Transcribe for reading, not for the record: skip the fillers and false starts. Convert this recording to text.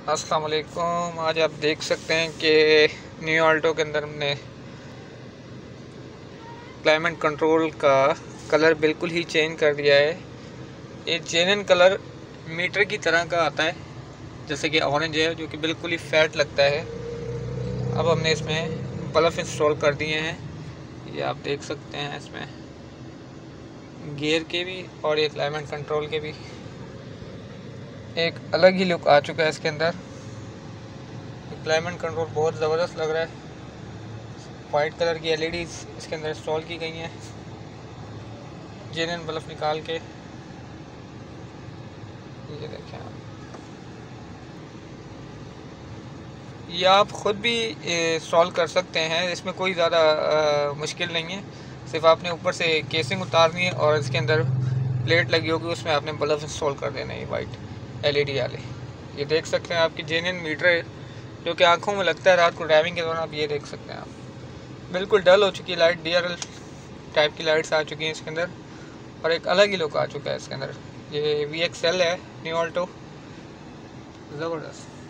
अस्सलाम वालेकुम। आज आप देख सकते हैं कि न्यू ऑल्टो के अंदर हमने क्लाइमेट कंट्रोल का कलर बिल्कुल ही चेंज कर दिया है। ये जेन्युइन कलर मीटर की तरह का आता है, जैसे कि ऑरेंज है जो कि बिल्कुल ही फैट लगता है। अब हमने इसमें बल्ब इंस्टॉल कर दिए हैं, ये आप देख सकते हैं। इसमें गियर के भी और ये क्लाइमेट कंट्रोल के भी एक अलग ही लुक आ चुका है इसके अंदर। क्लाइमेट कंट्रोल बहुत ज़बरदस्त लग रहा है। वाइट कलर की एलईडीज इसके अंदर इंस्टॉल की गई हैं, जेन्युइन बल्ब निकाल के। ये देखें आप, ये आप ख़ुद भी इंस्टॉल कर सकते हैं। इसमें कोई ज़्यादा मुश्किल नहीं है। सिर्फ आपने ऊपर से केसिंग उतारनी है और इसके अंदर प्लेट लगी होगी, उसमें आपने बल्ब इंस्टॉल कर देना है, वाइट एलईडी वाले। ये देख सकते हैं आपकी जेन्युइन मीटर है, जो कि आंखों में लगता है रात को ड्राइविंग के दौरान। आप ये देख सकते हैं, आप बिल्कुल डल हो चुकी लाइट, डीआरएल टाइप की लाइट्स आ चुकी हैं इसके अंदर, और एक अलग ही लुक आ चुका है इसके अंदर। ये VXL है न्यू ऑल्टो, ज़बरदस्त।